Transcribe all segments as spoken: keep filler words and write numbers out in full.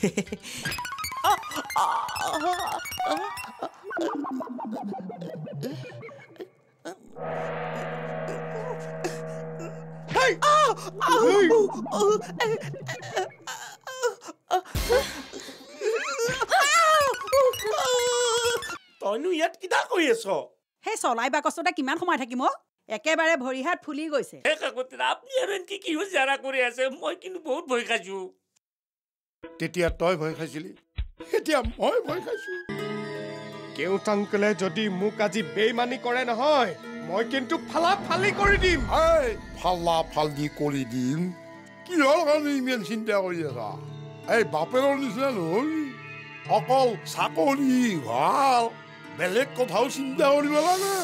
তইনো ইয়াত কিটা কৰি আছ? সেই চলাই বাকচতে কিমান সময় থাকিম একেবাৰে ভৰি হাত ফুলি গৈছে। হে কাকতিৰা আপুনি আৰু এনকি কি জাৰা কৰি আছে মই কিন্তু বহুত ভয় খাইছো। তেতিয়া তই ভয় খাইছিলি, এতিয়া মই ভয় খাইছো। কেউট আংকলে যদি মোক আজি বেইমানি কৰে নহয় মই কিন্তু ফালা ফালি কৰি দিম। এই ফালা ফালি কৰি দিম কিহৰ কাৰণে ইমান চিন্তা কৰি আছা? এই বাপেৰৰ নিচিনা নহয়, অকল চাকৰি ভাল বেলেগ কথাও চিন্তা কৰিব লাগে।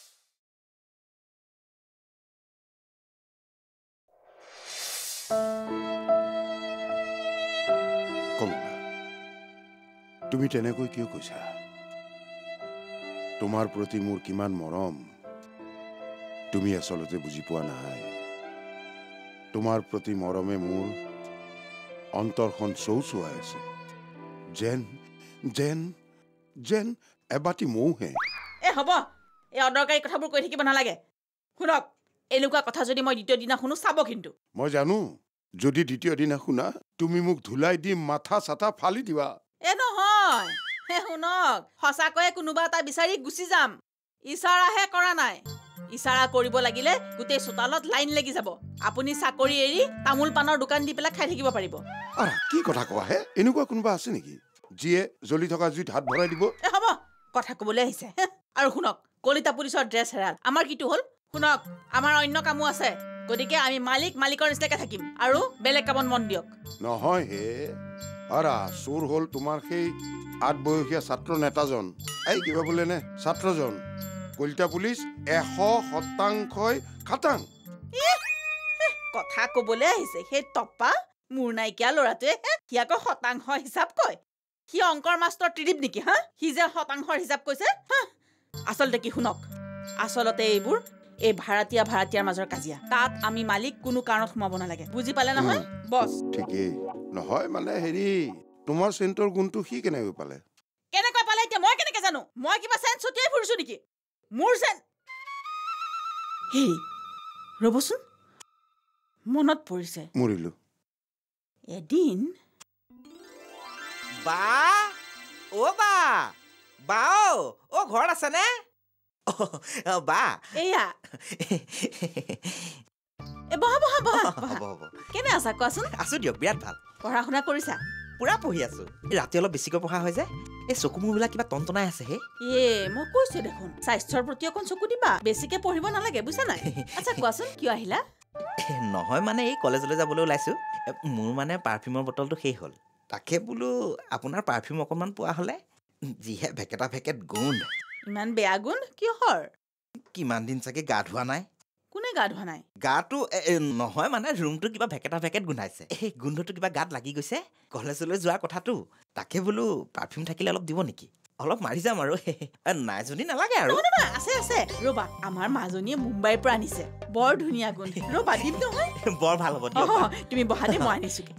তুমি তেনেকৈ কিয় কৈছা? তোমাৰ প্ৰতি মোৰ কিমান মৰম তুমি আচলতে বুজি পোৱা নাই। তোমাৰ প্ৰতি মৰমে মোৰ অন্তৰখন চৌচুৱাই আছে, যেন যেন যেন এবাটি মৌহে। এ হ'ব, এই অদৰকাৰী কথাবোৰ কৈ থাকিব নালাগে। শুনক, এনেকুৱা কথা যদি মই দ্বিতীয় দিনা শুনো চাব কিন্তু। মই জানো যদি দ্বিতীয় দিনা শুনা তুমি মোক ধুলাই দি মাথা চাথা ফালি দিবা। এ নহয়, হে শুনক, সঁচাকৈয়ে কোনোবা এটা বিচাৰি গুচি যাম। ইচাৰাহে কৰা নাই। ইচাৰা কৰিব লাগিলে গোটেই চোতালত লাইন লাগি যাব। আপুনি চাকৰি এৰি তামোল পাণৰ দোকান দি পেলাই খাই থাকিব পাৰিব। আৰে কি কথা কোৱা হে? এনেকুৱা কোনোবা আছে নেকি যিয়ে জ্বলি থকা জুইত হাত ভৰাই দিব? এ হ'ব, কথা ক'বলৈ আহিছে। আৰু শুনক, কলিতা পুলিচৰ ড্ৰেছ হেৰাল, আমাৰ কিটো হ'ল? শুনক, আমাৰ অন্য কামো আছে, গতিকে আমি মালিক মালিকৰ নিচিনাকে থাকিম আৰু বেলেগ কামত মন দিয়ক। নহয় হে আৰা, চোৰ হ'ল তোমাৰ সেই আঠ বয়সীয়া ছাত্ৰ নেতাজন, এই কিবা বোলে নে ছাত্ৰজন। কলিতা পুলিচ এশ শতাংশই খাটাং। কথা ক'বলৈ আহিছে সেই টপা মোৰ নাইকিয়া ল'ৰাটোৱে। সি আকৌ শতাংশ হিচাপ কয়। সি অংকৰ মাষ্টৰ ত্ৰিদীপ নেকি? হা, সি যে শতাংশৰ হিচাপ কৈছে। আচলতে কি শুনক, আচলতে এইবোৰ এই ভাড়াতীয়া ভাড়াতীয়াৰ মাজৰ কাজিয়া। তাত আমি মালিক কোনো কাৰণত সোমাব নালাগে, বুজি পালে নহয় বছ? ঠিকেই। নহয় মানে হেৰি, তোমাৰ চেণ্টৰ গুণটো সি কেনেকৈ পালে? কেনেকৈ পালে এতিয়া মই কেনেকে জানো? মই কিবা চেণ্ট ছটিয়াই ফুৰিছো নেকি? মোৰ চেণ্ট হেৰি ৰ'বচোন, মনত পৰিছে। মৰিলো এদিন বা অ বা বা অ ঘৰত আছে নে? বা এয়া এ বহা বহা বহা হ'ব হ'ব। কেনে আছা কোৱাচোন? আছো দিয়ক, বিৰাট ভাল। পঢ়া শুনা কৰিছা? পুৰা পঢ়ি আছো। ৰাতি অলপ বেছিকৈ পঢ়া হয় যে এই চকু মূৰবিলাক কিবা টনটনাই আছে হে। এ মই কৈছো দেখোন স্বাস্থ্যৰ প্ৰতি অকণ চকু দিবা, বেছিকে পঢ়িব নালাগে, বুজা নাই? আচ্ছা কোৱাচোন কিয় আহিলা? নহয় মানে এই কলেজলৈ যাবলৈ ওলাইছো। মোৰ মানে পাৰফিউমৰ বটলটো শেষ হ'ল, তাকে বোলো আপোনাৰ পাৰফিউম অকণমান পোৱা হ'লে। যিহে ভেকেটা ভেকেট গোন্ধ। ইমান বেয়া গোন্ধ কিহৰ? কিমান দিন চাগে গা ধোৱা নাই। কোনে গা ধোৱা নাই? গাটো নহয় মানে ৰুমটো কিবা ভেকেটা ভেকেট গোন্ধাইছে। এই গোন্ধটো কিবা গাত লাগি গৈছে। কলেজলৈ যোৱাৰ কথাটো, তাকে বোলো পাৰফিউম থাকিলে অলপ দিব নেকি? অলপ মাৰি যাম আৰু। নাই যদি নালাগে আৰু। আছে আছে, ৰ'বা, আমাৰ মাজনীয়ে মুম্বাইৰ পৰা আনিছে, বৰ ধুনীয়া গোন্ধ। ৰ'বা দিম নহয়। বৰ ভাল হ'ব দিয়ক। তুমি বহা দে, মই আনিছোকে।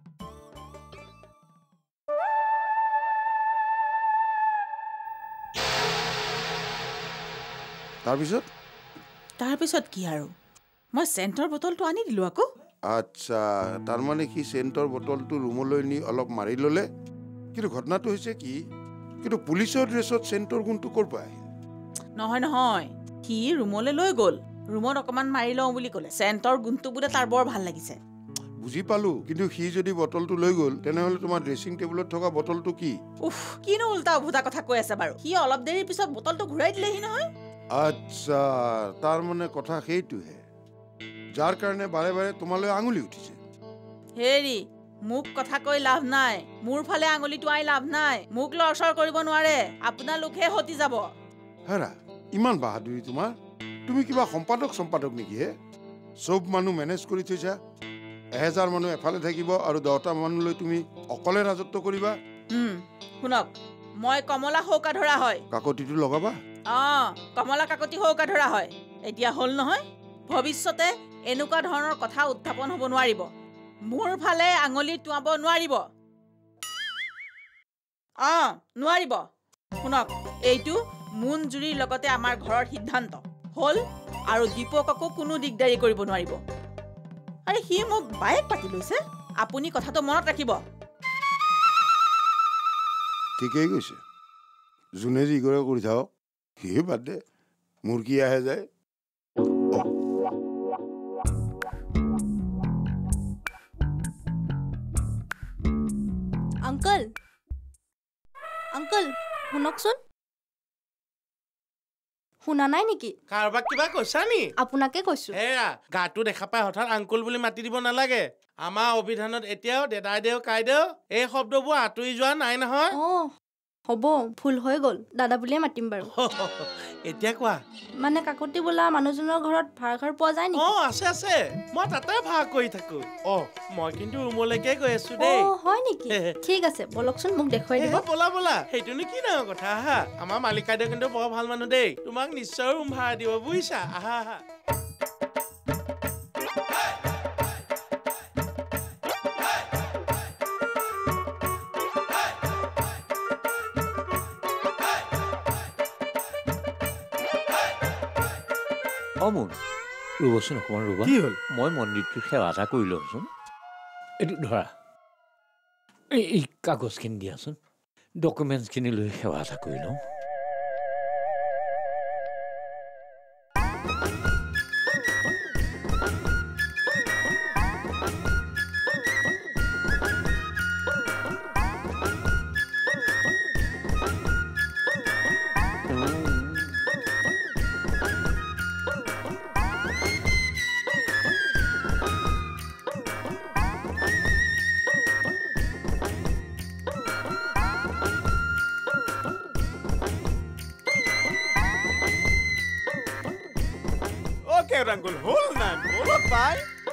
তাৰপিছত তাৰপিছত কি আৰু, মই চেণ্টৰ বটলটো আনি দিলো আকৌ। আচ্ছা, তাৰমানে সি চেণ্টৰ বটলটো ৰুমলৈ নি অলপ মাৰি ল'লে। কিন্তু ঘটনাটো হৈছে কি, কিন্তু পুলিচৰ ড্ৰেছত চেণ্টৰ গুণটো ক'ৰ পৰা আহিল? নহয় নহয়, সি ৰুমলৈ লৈ গ'ল, ৰুমত অকমান মাৰি লওঁ বুলি ক'লে। চেণ্টৰ গুণটো বোলে তাৰ বৰ ভাল লাগিছে। বুজি পালো, কিন্তু সি যদি বটলটো লৈ গ'ল তেনেহ'লে তোমাৰ ড্ৰেছিং টেবুলত থকা বটলটো কি? উফ, কিনো উল্টা উভুটা কথা কৈ আছে বাৰু। সি অলপ দেৰিৰ পিছত বটলটো ঘূৰাই দিলেহি নহয়। আচ্ছা, তাৰ মানে কথা সেইটোহে, যাৰ কাৰণে বাৰে বাৰে তোমালৈ আঙুলি উঠিছে। হেৰি, মোক কথা কৈ লাভ নাই, মোৰ ফালে আঙুলিটো আই লাভ নাই। মোক লৰচৰ কৰিব নোৱাৰে, আপোনালোকহে হতি যাব। হেৰা, ইমান বাহাদুৰি তোমাৰ? তুমি কিবা সম্পাদক সম্পাদক নেকি হে? চব মানুহ মেনেজ কৰি থৈছা। এহেজাৰ মানুহ এফালে থাকিব আৰু দহটা মানুহলৈ তুমি অকলে ৰাজত্ব কৰিবা। শুনক, মই কমলা সৌকা ধৰা হয়। কাকতিটো লগাবা? অঁ, কমলা কাকতি সৌকা ধৰা হয়। এতিয়া হ'ল নহয়, ভৱিষ্যতে এনেকুৱা ধৰণৰ কথা উত্থাপন হ'ব নোৱাৰিব। মোৰ ফালে আঙুলি টোৱাব নোৱাৰিব। অঁ নোৱাৰিব শুনক এইটো মুনজুৰিৰ লগতে আমাৰ ঘৰৰ সিদ্ধান্ত হ'ল আৰু দীপককো কোনো দিগদাৰী কৰিব নোৱাৰিব আৰে সি মোক বাইক পাতি লৈছে আপুনি কথাটো মনত ৰাখিব ঠিকেই কৈছে যোনে যি কৰে কৰি থাকক সিহে বাদ দে মোৰ কি আহে যায় আংকল আংকল শুনকচোন শুনা নাই নেকি কাৰোবাক কিবা কৈছা নি আপোনাকে কৈছো এয়া গাটো দেখা পাই হঠাৎ আংকুল বুলি মাতি দিব নালাগে আমাৰ অভিধানত এতিয়াও দেদাই দেও কাই দেও এই শব্দবোৰ আঁতৰি যোৱা নাই নহয় অঁ হ'ব ভুল হৈ গ'ল দাদা বুলিয়ে মাতিম বাৰু এতিয়া কোৱা মানে কাকতি বোলা মানুহজনৰ ঘৰত ভাড়া ঘৰ পোৱা যায় নেকি অঁ আছে আছে মই তাতে ভাড়া কৰি থাকো অঁ মই কিন্তু ৰুমলৈকে গৈ আছো দেই অঁ হয় নেকি ঠিক আছে বলকচোন মোক দেখুৱাই দিব বলা বলা সেইটোনো কি ডাঙৰ কথা আহা আমাৰ মালিকাইদেউ কিন্তু বৰ ভাল মানুহ দেই তোমাক নিশ্চয় ৰুম ভাড়া দিব বুজিছা আহা আহা অমোন ৰ'বচোন অকণমান ৰ'বা কি হ'ল মই মন্দিৰটোৰ সেৱা এটা কৰি লওঁচোন এইটো ধৰা এই এই কাগজখিনি দিয়াচোন ডকুমেণ্টছখিনি লৈ সেৱা এটা কৰি লওঁ আংকুল হ'ল না বলক পাই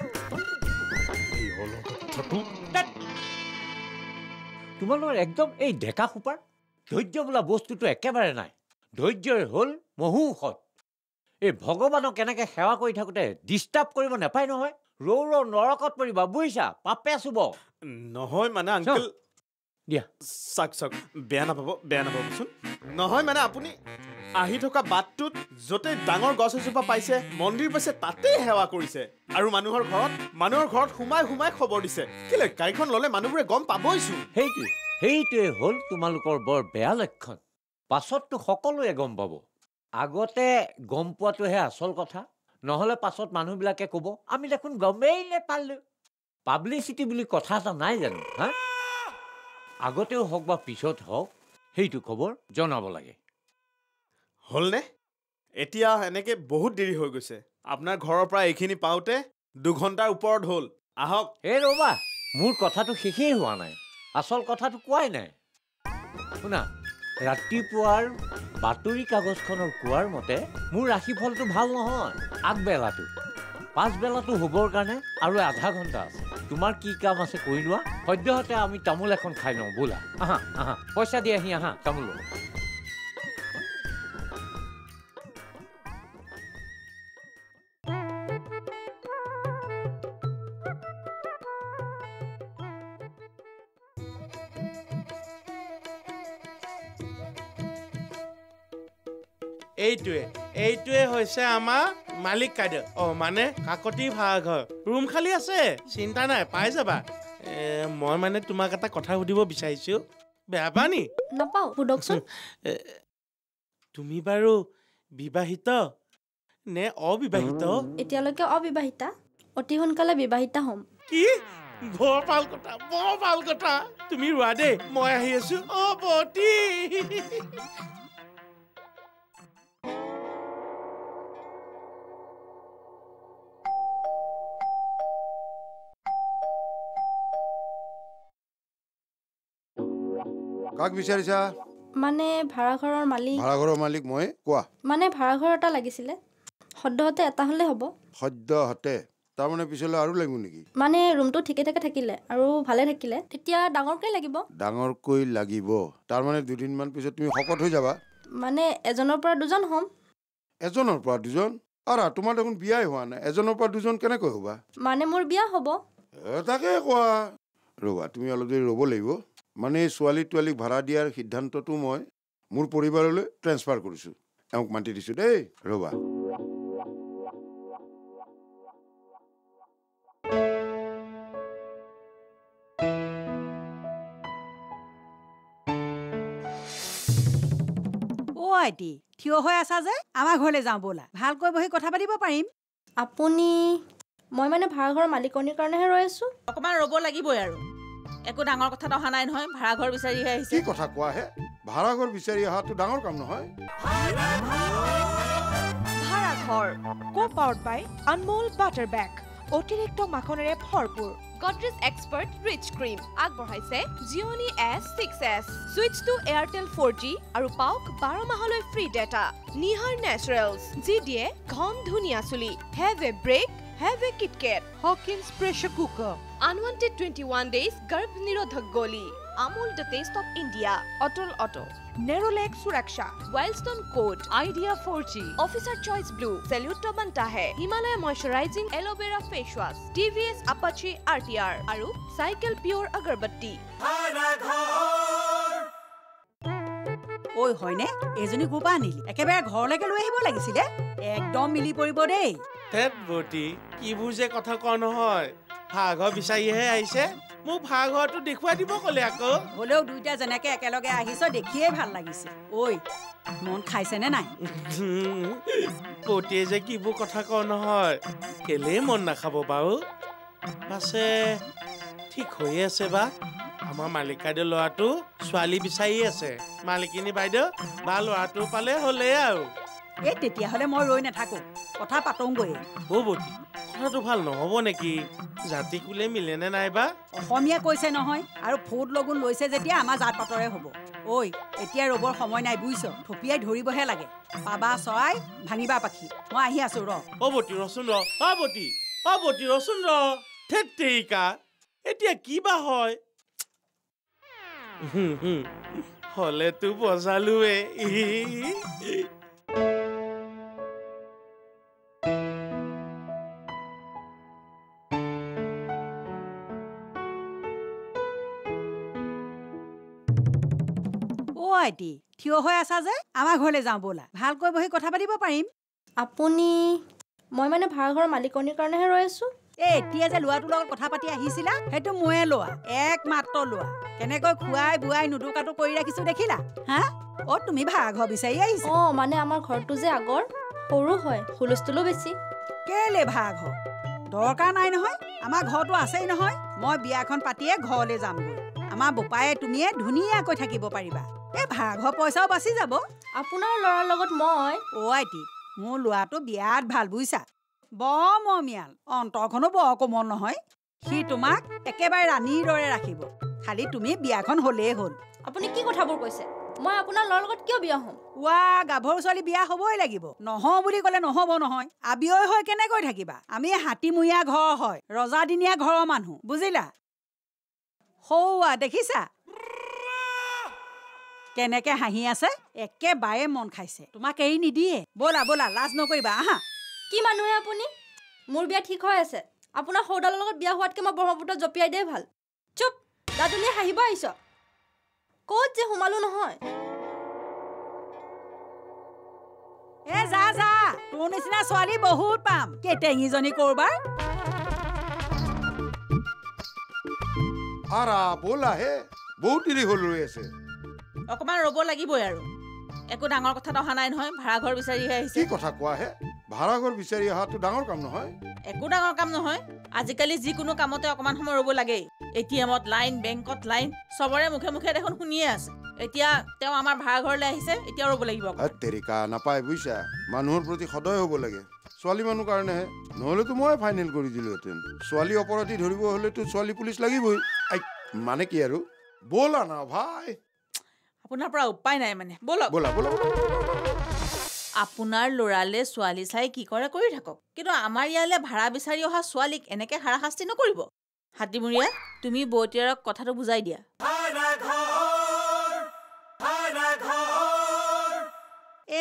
তোমালোকৰ একদম এই ডেকা সোপাৰ ধৈৰ্য বোলা বস্তুটো একেবাৰে নাই ধৈৰ্যই হ'ল মহৌষধ এই ভগৱানক কেনেকৈ সেৱা কৰি থাকোঁতে ডিষ্টাৰ্ব কৰিব নাপায় নহয় ৰৌ ৰৌ নৰকত পৰিবা বুজিছা পাপে চুব নহয় মানে আংকুল দিয়া চাক চাক বেয়া নাপাব বেয়া নাপাবচোন নহয় মানে আপুনি আহি থকা বাটটোত য'তে ডাঙৰ গছ এজোপা পাইছে মন্দিৰ পাইছে তাতেই সেৱা কৰিছে আৰু মানুহৰ ঘৰত মানুহৰ ঘৰত সোমাই সোমাই খবৰ দিছে কেলে গাড়ীখন ল'লে মানুহবোৰে গম পাবইচোন সেইটোৱে সেইটোৱে হ'ল তোমালোকৰ বৰ বেয়া লক্ষণ পাছততো সকলোৱে গম পাব আগতে গম পোৱাটোহে আচল কথা নহ'লে পাছত মানুহবিলাকে ক'ব আমি দেখোন গমেই নেপালোঁ পাব্লিচিটি বুলি কথা এটা নাই জানো হা আগতেও হওক বা পিছত হওক সেইটো খবৰ জনাব লাগে হ'লনে এতিয়া এনেকে বহুত দেৰি হৈ গৈছে আপোনাৰ ঘৰৰ পৰা এইখিনি পাওঁতে দুঘণ্টাৰ ওপৰত হ'ল আহক এই ৰ'বা মোৰ কথাটো শেষেই হোৱা নাই আচল কথাটো কোৱাই নাই শুনা ৰাতিপুৱাৰ বাতৰি কাগজখনৰ কোৱাৰ মতে মোৰ ৰাশিফলটো ভাল নহয় আগবেলাটো পাছবেলাটো হ'বৰ কাৰণে আৰু আধা ঘণ্টা আছে তোমাৰ কি কাম আছে কৰি লোৱা সদ্যহতে আমি তামোল এখন খাই লওঁ বোলা আহা আহা পইচা দি আহি আহা তামোল এইটোৱে এইটোৱে হৈছে আমাৰ মালিক কাইদেউ অ মানে কাকতি ভাড়া ঘৰ ৰুম খালী আছে চিন্তা নাই পাই যাবা মই মানে তোমাক এটা কথা সুধিব বিচাৰিছো বেয়া পা নি নাপাওঁ সুধকচোন তুমি বাৰু বিবাহিত নে অবিবাহিত এতিয়ালৈকে অবিবাহিতা অতি সোনকালে বিবাহিতা হ'ম কি বৰ ভাল কথা বৰ ভাল কথা তুমি ৰোৱা দেই মই আহি আছো অ বতী কাক বিচাৰিছা মানে ভাড়াঘৰৰ মালিক ভাড়াঘৰৰ মালিক মই কোৱা মানে ভাড়াঘৰ এটা লাগিছিলে সদ্যহতে এটা হ'লে হ'ব সদ্যহতে তাৰমানে পিছলৈ আৰু লাগিব নেকি মানে ৰুমটো ঠিকে ঠাকে থাকিলে আৰু ভালে থাকিলে তেতিয়া ডাঙৰকৈ লাগিব ডাঙৰকৈ লাগিব তাৰমানে দুদিনমান পিছত তুমি শকত হৈ যাবা মানে এজনৰ পৰা দুজন হ'ম এজনৰ পৰা দুজন আৰু তোমাৰ দেখোন বিয়াই হোৱা নাই এজনৰ পৰা দুজন কেনেকৈ হ'বা মানে মোৰ বিয়া হ'ব তাকে কোৱা ৰ'বা তুমি অলপ দেৰি ৰ'ব লাগিব মানে এই ছোৱালী তোৱালীক ভাড়া দিয়াৰ সিদ্ধান্তটো মই মোৰ পৰিবাৰলৈ ট্ৰেন্সফাৰ কৰিছোঁ এওঁক মাতি দিছোঁ দেই ৰ'বা অ' আইটি থিয় হৈ আছা যে আমাৰ ঘৰলৈ যাওঁ ব'লা ভালকৈ বহি কথা পাতিব পাৰিম আপুনি মই মানে ভাড়াঘৰৰ মালিকনীৰ কাৰণেহে ৰৈ আছোঁ অকণমান ৰ'ব লাগিবই আৰু একো ডাঙৰ কথাত অহা নাই নহয় ভাড়াঘৰ বিচাৰিহে আহিছে কি কথা কোৱা হে ভাড়াঘৰ বিচাৰি অহাটো ডাঙৰ কাম নহয় ভাড়াঘৰ কো powered by Anmol butter bake অতিৰিক্ত মাখনেৰে ভৰপূৰ গডৰেজ এক্সপাৰ্ট ৰিচ ক্ৰীম আগবঢ়াইছে জিঅ'নি এছ ছিক্স এছ switch to Airtel four G আৰু পাওক বাৰ মাহলৈ ফ্ৰী ডেটা নিহাৰ নেচাৰেলছ যি দিয়ে ঘন ধুনীয়া চুলি have a break have a KitKat Hawkins pressure cooker unwanted twenty one days গৰ্ভ নিৰোধক গলি Amul the taste of India অটল অটো নেৰোলেক সুৰক্ষা Wildstone code Idea four G officer choice blue salute বান্তাহে Himalaya moisturising aloe vera face wash TVS Apache R T R আৰু cycle pure agarbatti ঐ হয়নে এইজনী ক'ৰ পৰা আনিলি একেবাৰে ঘৰলৈকে লৈ আহিব লাগিছিলে একদম মিলি পৰিব দেই তেত বটি কিবোৰ যে কথা কওঁ নহয় ভাড়াঘৰ বিচাৰিহে আহিছে মোক ভাড়াঘৰটো দেখুৱাই দিব ক'লে আকৌ হ'লেও দুইটা যেনেকে একেলগে আহিছ দেখিয়ে ভাল লাগিছে ঐ মন খাইছেনে নাই বটিয়ে যে কিবোৰ কথা কওঁ নহয় কেলেই মন নাখাব বাৰু পাছে ঠিক হৈয়ে আছে বা আমাৰ মালিকাইদেউ ল'ৰাটো ছোৱালী বিচাৰি আছে মালিকিনী বাইদেউ বা ল'ৰাটো পালে হ'লেই আৰু এই তেতিয়াহ'লে মই ৰৈ নাথাকো কথা পাতোংগৈ অ' বটি কথাটো ভাল নহ'ব নেকি জাতি কুলে মিলেনে নাইবা অসমীয়া কৈছে নহয় আৰু ফুট লগুণ লৈছে যেতিয়া আমাৰ জাত পাতৰে হ'ব ঐ এতিয়া ৰ'বৰ সময় নাই বুজিছ থপিয়াই ধৰিবহে লাগে পাবা চৰাই ভাঙিবা পাখি মই আহি আছো ৰ অ' বটি ৰচোন ৰ অ' বটি অ' বটি ৰচোন ৰ থেত তেৰিকা এতিয়া কি বা হয় হ'লেতো বজালোৱে অ' আইটি থিয় হৈ আছা যে আমাৰ ঘৰলৈ যাওঁ ব'লা ভালকৈ বহি কথা পাতিব পাৰিম আপুনি মই মানে ভাড়াঘৰৰ মালিকনীৰ কাৰণেহে ৰৈ আছোঁ এই এতিয়া যে ল'ৰাটোৰ লগত কথা পাতি আহিছিলা সেইটো ময়ে লোৱা একমাত্ৰ লোৱা কেনেকৈ খুৱাই বুৱাই নুদুকাটো কৰি ৰাখিছো দেখিলা হা অ' তুমি ভাড়াঘৰ বিচাৰি আহিছা অঁ মানে আমাৰ ঘৰটো যে আগৰ সৰু হয় হুলস্থুলো বেছি কেলে ভাড়াঘৰ দৰকাৰ নাই নহয় আমাৰ ঘৰটো আছেই নহয় মই বিয়াখন পাতিয়ে ঘৰলৈ যামগৈ আমাৰ বোপায়ে তুমিয়ে ধুনীয়াকৈ থাকিব পাৰিবা এই ভাড়াঘৰ পইচাও বাচি যাব আপোনাৰ ল'ৰাৰ লগত মই অ' আইটি মোৰ ল'ৰাটো বিৰাট ভাল বুজিছা বৰ মৰমীয়াল অন্তৰখনো বৰ কোমল নহয় সি তোমাক একেবাৰে ৰাণীৰ দৰে ৰাখিব খালি তুমি বিয়াখন হ'লেই হ'ল আপুনি কি কথাবোৰ কৈছে মই আপোনাৰ ল'ৰাৰ লগত কিয় বিয়া হ'ম ৱা গাভৰু ছোৱালী বিয়া হ'বই লাগিব নহওঁ বুলি ক'লে নহ'ব নহয় আবিয়ৈ হৈ কেনেকৈ থাকিবা আমি হাতীমূৰীয়া ঘৰ হয় ৰজাদিনীয়া ঘৰৰ মানুহ বুজিলা সৌৱা দেখিছা কেনেকে হাঁহি আছে একেবাৰে মন খাইছে তোমাক এৰি নিদিয়ে ব'লা ব'লা লাজ নকৰিবা আহা কি মানুহে আপুনি মোৰ বিয়া ঠিক হৈ আছে আপোনাৰ সৌদালৰ লগত বিয়া হোৱাতকৈ মই ব্ৰহ্মপুত্ৰত জঁপিয়াই দিয়াই ভাল চুপ দাদুলিয়ে হাঁহিব আহিছ ক'ত যে সোমালো নহয় এ যা যা তোৰ নিচিনা ছোৱালী বহুত পাম কেটেঙিজনী কৰবাৰ আৰা ব'লা হে বহুত দেৰি হ'ল ৰৈ আছে অকণমান ৰ'ব লাগিবই আৰু একো ডাঙৰ কথাত অহা নাই নহয় ভাড়াঘৰ বিচাৰিহে আহিছে কি কথা কোৱা হে ভাড়াঘৰ বিচাৰি অহাটো ডাঙৰ কাম নহয় একো ডাঙৰ কাম নহয় আজিকালি যিকোনো কামতে অকণমান সময় ৰ'ব লাগেই এ টি এমত লাইন বেংকত লাইন চবৰে মুখে মুখে দেখোন শুনিয়ে আছে এতিয়া তেওঁ আমাৰ ভাড়াঘৰলৈ আহিছে এতিয়া ৰ'ব লাগিব তেৰিকা নাপায় বুজিছা মানুহৰ প্ৰতি সদয় হ'ব লাগে ছোৱালী মানুহ কাৰণেহে নহ'লেতো মই ফাইনেল কৰি দিলোহেঁতেন ছোৱালী অপৰাধী ধৰিব হ'লেতো ছোৱালী পুলিচ লাগিবই মানে কি আৰু ব'লা না ভাই আপোনাৰ পৰা উপায় নাই মানে ব'লক ব'লা ব'লা আপোনাৰ ল'ৰালে ছোৱালী চাই কি কৰে কৰি থাকক কিন্তু আমাৰ ইয়ালৈ ভাড়া বিচাৰি অহা ছোৱালীক এনেকৈ হাৰাশাস্তি নকৰিব হাতীমূৰীয়া তুমি বৌতীয়াৰক কথাটো বুজাই দিয়া এ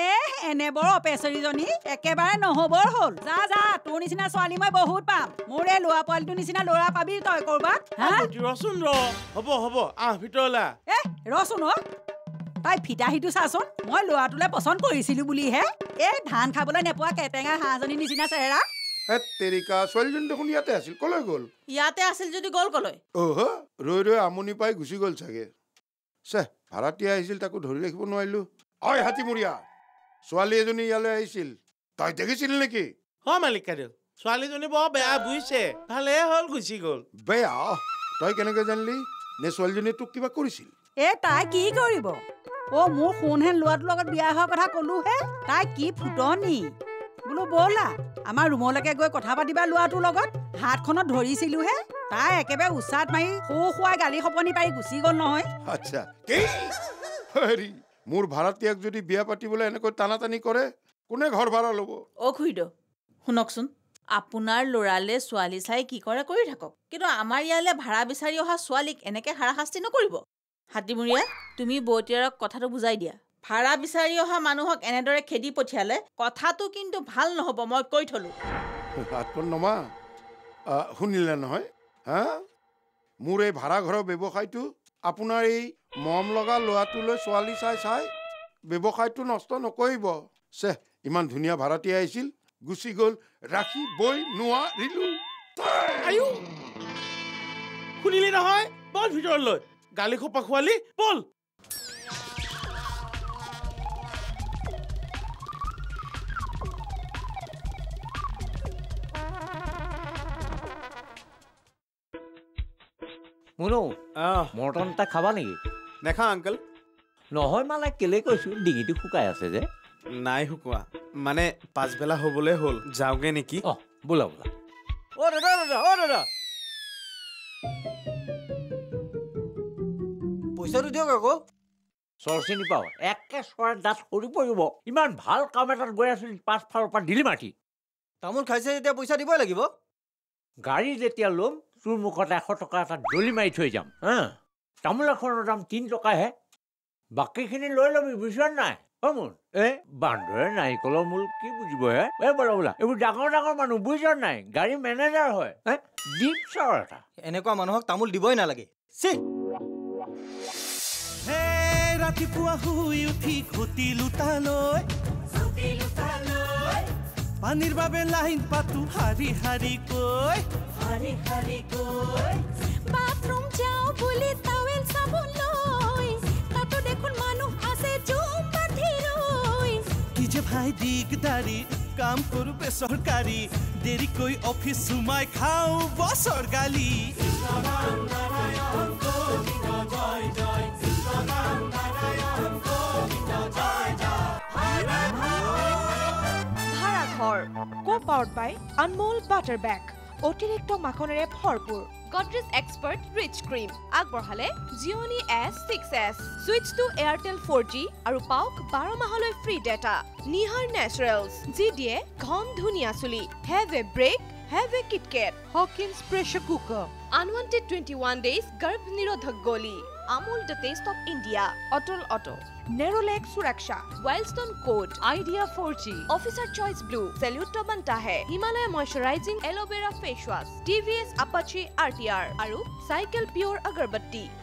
এনে বৰ অপেচৰীজনী একেবাৰে নহবৰ হ'ল যা যা তোৰ নিচিনা ছোৱালী মই বহুত পাম মোৰ এই ল'ৰা পোৱালিটোৰ নিচিনা ল'ৰা পাবি তই কৰবাত ৰচোন ৰ হ'ব হ'ব আহ ভিতৰলা এ ৰচোন অ তাই ফিতাহিটো চাচোন মই ল'ৰাটোলৈ পচন্দ কৰিছিলো বুলিহে এই ধান খাবলৈ নেপোৱা কেটেঙা হাঁহজনীৰ নিচিনা চেহেৰা হে তেৰিকা ছোৱালীজনী দেখোন ইয়াতে আছিল কলৈ গ'ল ইয়াতে আছিল যদি গ'ল কলৈ অহ ৰৈ ৰৈ আমনি পাই গুচি গ'ল চাগে চে ভাড়াতীয়া আহিছিল তাকো ধৰি ৰাখিব নোৱাৰিলো ঐ হাতীমূৰীয়া ছোৱালী এজনী ইয়ালৈ আহিছিল তই দেখিছিল নেকি হয় মালিক কাইদেউ ছোৱালীজনী বৰ বেয়া বুজিছে ভালে হ'ল গুচি গ'ল বেয়া তই কেনেকে জানিলি নে ছোৱালীজনীয়ে তোক কিবা কৰিছিল এ তাই কি কৰিব অ মোৰ সোণহেন ল'ৰাটোৰ লগত বিয়া হোৱাৰ কথা ক'লোহে তাই কি ফুটনি বোলো ব'লা আমাৰ ৰুমলৈকে গৈ কথা পাতিবা ল'ৰাটোৰ লগত হাতখনত ধৰিছিলোহে তাই একেবাৰে উচাত মাৰি সৌ খুৱাই গালি সপনি পাৰি গুচি গ'ল নহয় আচ্ছা কি হেৰি মোৰ ভাড়াতীয়াক যদি বিয়া পাতিবলৈ এনেকৈ টানা টানি কৰে কোনে ঘৰ ভাড়া ল'ব অ খুইদ শুনকচোন আপোনাৰ ল'ৰালে ছোৱালী চাই কি কৰে কৰি থাকক কিন্তু আমাৰ ইয়ালৈ ভাড়া বিচাৰি অহা ছোৱালীক এনেকে হাৰাশাস্তি নকৰিব হাতীমূৰীয়া তুমি বৌতীয়াৰক কথাটো বুজাই দিয়া ভাড়া বিচাৰি অহা মানুহক এনেদৰে খেদি পঠিয়ালে কথাটো কিন্তু ভাল নহ'ব মই কৈ থলো হাতখন নমা শুনিলে নহয় হা মোৰ এই ভাড়া ঘৰৰ ব্যৱসায়টো আপোনাৰ এই মৰম লগা ল'ৰাটোলৈ ছোৱালী চাই চাই ব্যৱসায়টো নষ্ট নকৰিব চে ইমান ধুনীয়া ভাড়াতীয়া আহিছিল গুচি গ'ল ৰাখি বৈ নোৱাৰিলো আয়ো শুনিলি নহয় বল ভিতৰলৈ গালি খোপা খোৱালি বল মুনু মৰ্টন এটা খাবা নেকি নেখাওঁ আংকল নহয় মানে কেলে কৈছো ডিঙিটো শুকাই আছে যে নাই শুকোৱা মানে পাছবেলা হ'বলৈ হ'ল যাওঁগে নেকি অ বোলা বোলা অ দাদা দাদা অ দাদা পইচাটো দিয়ক আকৌ চৰ চিনি পাওঁ একে চৰাই দাঁত সৰি পৰিব ইমান ভাল কাম এটাত গৈ আছো পাছফালৰ পৰা দিলি মাটি তামোল খাইছে যেতিয়া পইচা দিবই লাগিব গাড়ী যেতিয়া ল'ম তোৰ মুখত এশ টকা এটা দলি মাৰি থৈ যাম হা তামোল এখনৰ দাম তিনি টকাহে বাকীখিনি লৈ ল'বি বুজিছ নাই অ মোৰ এ বান্দৰে নাৰিকলৰ মূল কি বুজিব হে এ বোলা বোলা এইবোৰ ডাঙৰ ডাঙৰ মানুহ বুজিছ নাই গাড়ী মেনেজাৰ হয় দিম চৰ এটা এনেকুৱা মানুহক তামোল দিবই নালাগে চি ৰাতিপুৱা শুই উঠি ঘটি লুটালৈ পানীৰ বাবে লাইন পাতো হাৰি হাৰি কৈ হাৰি হাৰি কৈ বাথৰুম যাওঁ বুলি টাৱেল চাবোন লৈ তাতো দেখোন মানুহ আছে জুম বান্ধি ৰৈ কি যে ভাই দিগদাৰি কাম কৰো বেচৰকাৰী দেৰিকৈ অফিচ সোমাই খাওঁ বছৰ গালি Co-powered by Anmol Butter Bag. অতিৰিক্ত মাখনেৰে ভৰপুৰ Godrej Expert Rich Cream আগবঢ়ালে Gioni S six S Switch to Airtel four G আৰু পাওক বাৰ মাহলৈ ফ্ৰী ডেটা Nihar Naturals যি দিয়ে ঘন ধুনীয়া চুলি Have a break Have a Kit Kat Hawkins Pressure Cooker Unwanted twenty-one days গৰ্ভ নিৰোধক গলি Amul the taste of India Otol Auto Nerolac Suraksha Wildstone Code Idea four G Officer Choice Blue Salute banta hai Himalaya Moisturizing Aloe Vera Face Wash T V S Apache R T R আৰু Cycle Pure Agarbatti